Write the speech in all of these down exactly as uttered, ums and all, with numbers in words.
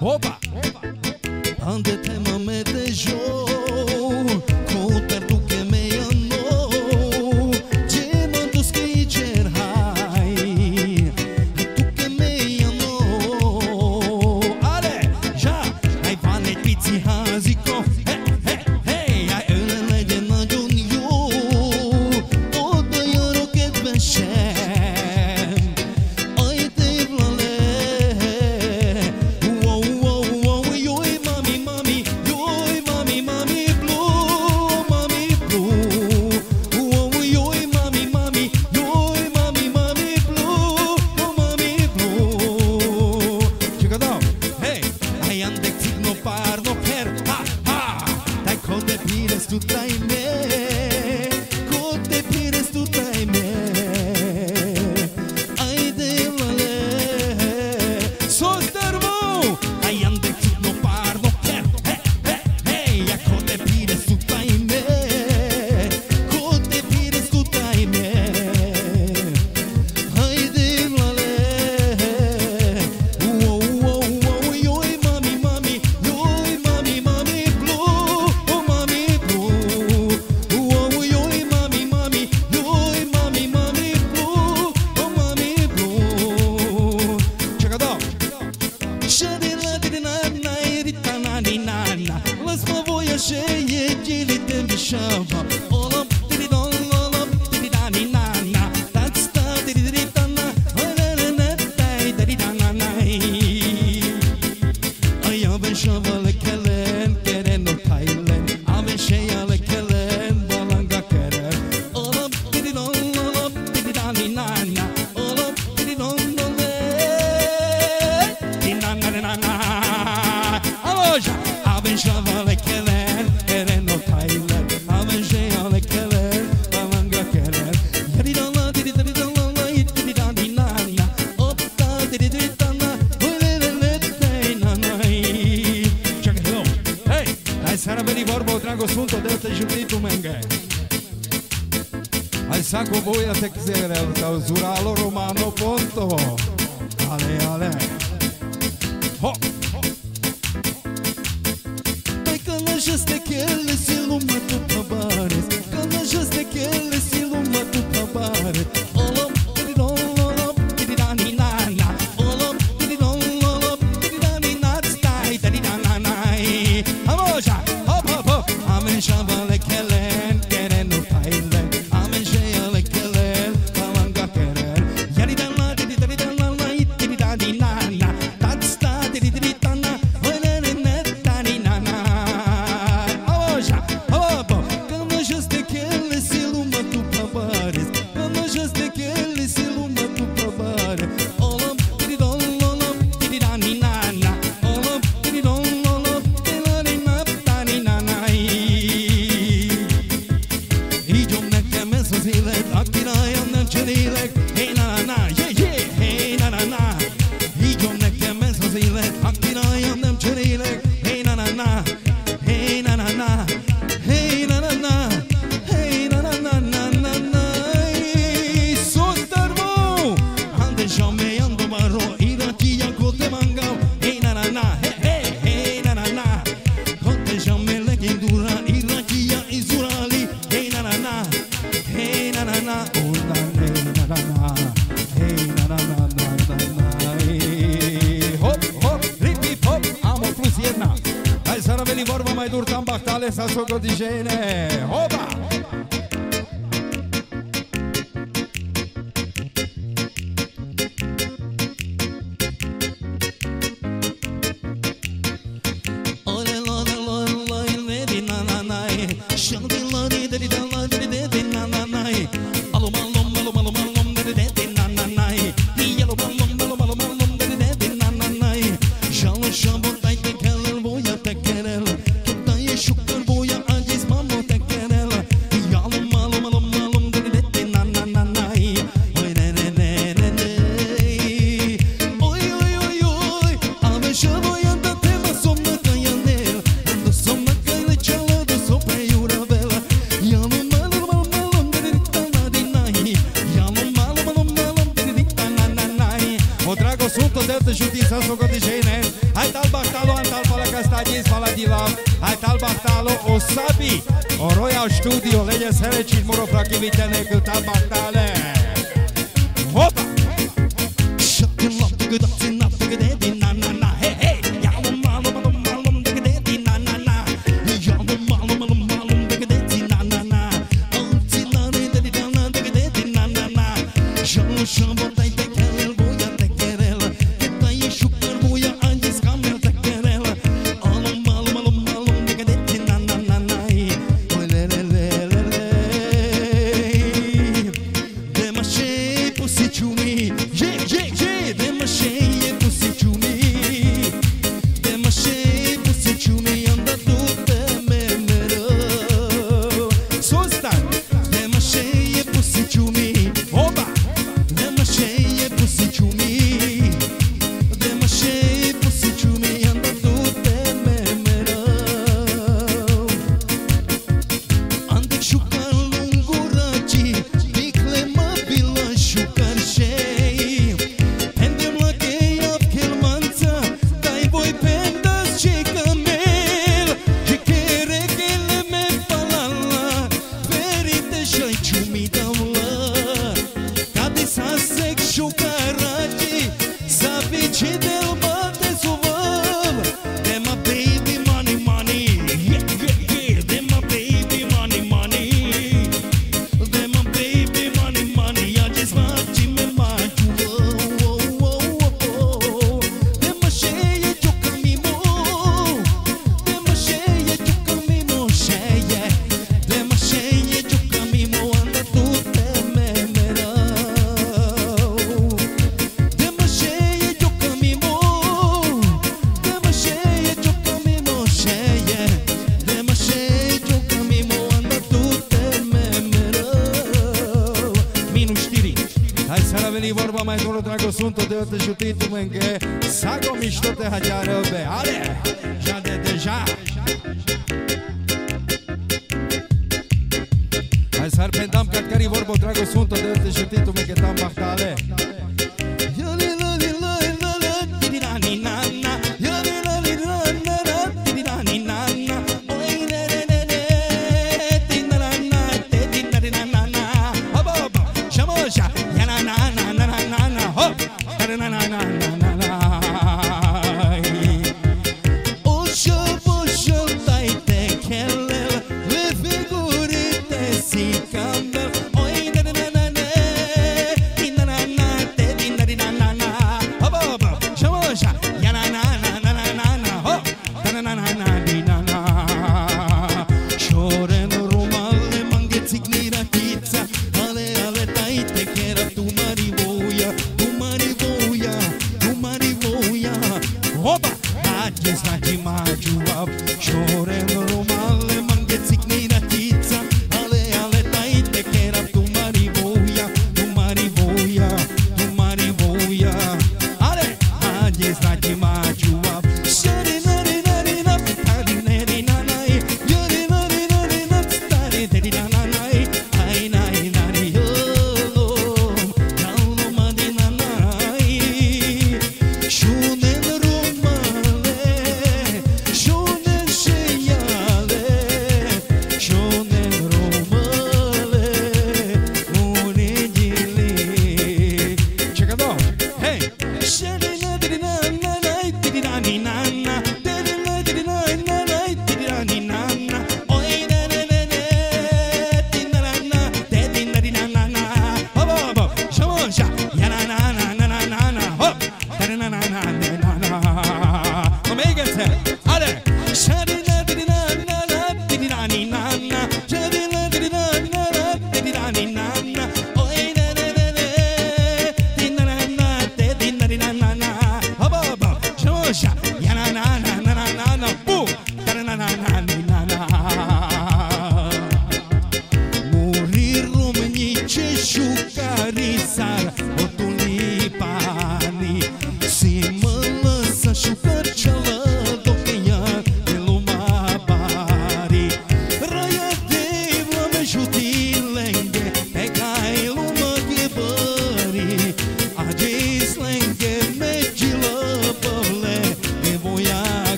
Opa! Ande te mă mete jo, coter tu che me amo, je mă dus che i cer hai, tu che me amo. Ale, ja, ai pane pizzi haziko, hey, hey, hey, ai ölele de nagion yo, o da yaro che beshem, ai te vlale, wow, wow, wow, yoi mami, mami, yoi mami, mami blue, mami blue, wow, yoi mami, mami, yoi mami, mami blue, oh mami blue. Check it out, hey, ai andek signo parno per, ha, ha, dai cote pires tu dai me, cote pires tu dai me, ai de vale, sos termo, ai andek signo parno per, hey, hey, hey, ai cote pires tu dai me, cote pires tu dai me, ai de vale, wow, wow, wow, yoi mami, mami, yoi mami, mami blue, oh mami blue, wow, yoi mami, mami, yoi mami, mami blue, oh mami blue. Check it out. Shadila dina na irita na ni na na, las mă voia și e gili de mișava. Olam diri don olam diri da ni na na, that's the diri diri da na, na na na dai diri da na na. Ay avem şavalı kelen keren o Thailand, avem şeyalı kelen balanga keren. Olam diri don olam diri da ni na na, olam diri don ole, ni na na na na. Aloja, avem şavalı kelen keren o Thailand, avem şeyalı kelen balanga keren. Diri da la diri diri da la la diri da ni na na, opta diri diri da na, ole le le dai na na. Check it out. Hey, hai sara veni vorbo trago sunto dete jubitu menge. Hai sacco voi a te xere ta zuralo romano ponto. Ale ale. Ho. Dai cana juste chele si lumă tu tabares, cana juste chele si lumă tu tabares. Olam diri don olam diri da ni na na, olam diri don olam diri da ni na stai diri da na na. Amoja, hop hop hop. Amen şavale kelen keren o Thailand, amen şeyale kelen balanga keren. Yari da la diri diri da la la diri da ni na na, that's the diri diri da na, ole le le da ni na na. Amoja, hop hop. Cana juste chele si lumă tu tabares, cana juste chele si lumă tu tabares. Olam diri don olam diri da ni na na, olam diri don olam diri da ni na da ni na na. Idem nekem ez az élet, akirálja nem cserélek. Hey na na na, yeah yeah, hey na na na. Idem nekem ez az élet, akirálja nem cserélek. Hey na na na, hey na na na, hey na na na, hey na na na na na na. Sos termo, ande jame ando maro, irakia kote mangau. Hey na na na, hey hey hey na na na. Kote jame legindura, irakia izurali. Hey na na na, hey na na na, oh na hey na na na, hey na na na na na na. Hop hop, rip hip hop, amo plus jedna. Hai să rămâni vorba mai dur tam bachtale sa soco di gene. Opa! Ole la la la la le di na na na, shandi la di di da la di di di na na na. Alum alum alum alum alum di di di na na na. Yellow alum alum alum alum di di di na na na. Jalo shabo dai te keller voia te keller, dai shukar voia ajis mamo te keller. Ya Hai tal bahtalo, antal fala castadis, fala di lav. Hai tal bahtalo, osabi. O Royal Studio, legye szerecsét morofra kivitenek, tal bahtale. Hopa! Shotgun love, the good up, enough, the good daddy, na na na. Hey, hey, yalum, malum, malum, malum, the good daddy, na na na. Yalum, malum, malum, malum, the good daddy, na na na. Oh, tilani, daddy, na the good daddy, na na na. Shalo, shalo, tai, te querel, voy a te querel. Que tai, shukar, voy a anjis, kamel, te querel. Alum, malum, malum, malum, the good daddy, na na na na. Oh, le, le, le, le, le. Demashei, pussy, chumi. Yeah, yeah, yeah. Demashei, pussy, chumi. Demashei, pussy, chumi. Anda tutte memero. Sustan. Demashei, pussy, chumi. Oba. Demashei, pussy, chumi. Demashei, pussy, chumi. Anda tutte memero. Andek shukar lunguraci, dikle mabila shukar shei. Pendem la kejap kelmanca, daj boj pendas që kamel. Që kere kele me falalla, verit e shaj qumi davla. Ka disa sek shukaraci, sabi që del bate suvav. They my baby money money, yeah yeah yeah. They my baby money money. They my baby money money. Ja just mači me maču. They my šeje čuka mimo. They my šeje čuka mimo šeje. They my šeje čuka mimo anda tutte memero. They my šeje čuka mimo. They my šeje čuka mimo šeje. They my šeje čuka mimo anda tutte memero. Minus știri. Hai să veni vorba mai dolo drago sunto de te jutitu menge. Sago mișto te hajară be. Ale, ja de deja. Hai să arpendam catkari vorbo drago sunto de te jutitu menge tam bahtale.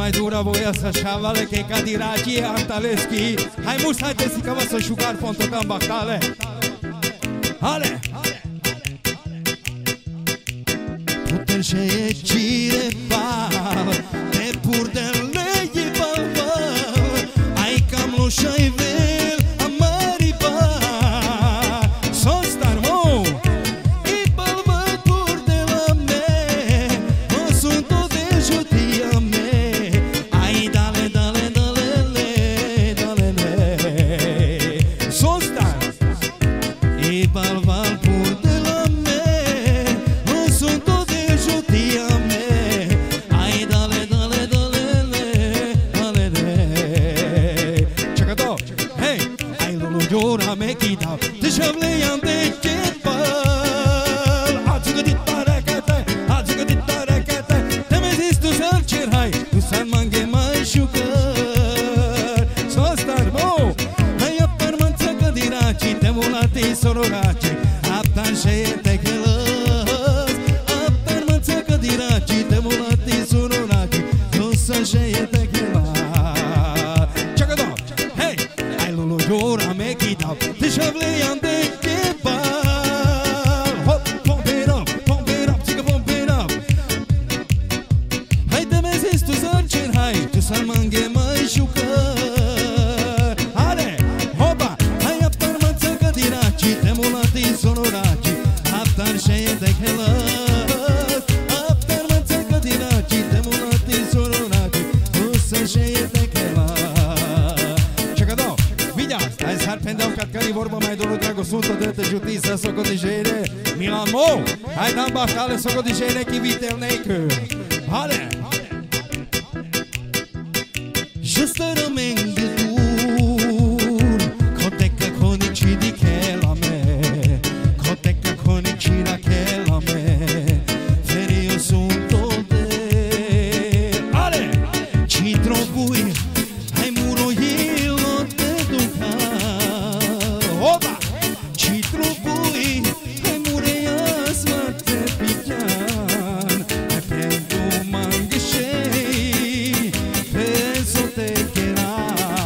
mai dura voia să vale che cadiragi antaleschi. Hai mus, hai te sica să șugar ponto cambachtale. Ale! Putem și e cire bal, te purdele e bal, ai cam lo și-ai vel, amari bal, sos star mo, e bal bal purdela me, o sunt o de judia me, ai dale dale dale le, dale le, sos star, e bal bal purdela me, o sunt o de judia me, ai dale dale dale le, dale le. Checado, hey, ai lulu jora me kita, te shavle yande kebal, azuga dit barakate, azuga dit barakate, te mezis tu sal cherhai, tu san mange mai shukar, sostar mo, hai apar manza kadirachi, te volate sororachi, aptan sheye te kelas, apar manza kadirachi, te volate sororachi, tu san sheye te kelas. Checado, hey, ai lulu jora me kita, te shavle yande kebal, hop, pump it up, pump it up, chica pump it up. Hai te mezis tu sarcin, hai, tu salmange mai shukar. Ale, hopa, hai aptar manța cadiraci, te mulati sonoraci, aptar sheye te kelas, aptar manța cadiraci, te mulati sonoraci, tu sa sheye te kelas. Checado, vidias, hai sar pendau catkari vorba mai dolu drago sunto de te justiça soco de jere, Milan Mo, hai dan baftale soco de jere ki vitel neikö. Ale, Just rămân de dur, coteca conici di che la me, coteca conici la che la me, ferio sunt de. Ale, ci tropui, ai muro ilo te duca. Oba, ci tropui, ai mureias ma te pican, ai prendo mangheshei, penso te che la.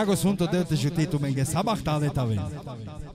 Drago sunto del te juti tu menge sabach tale tave.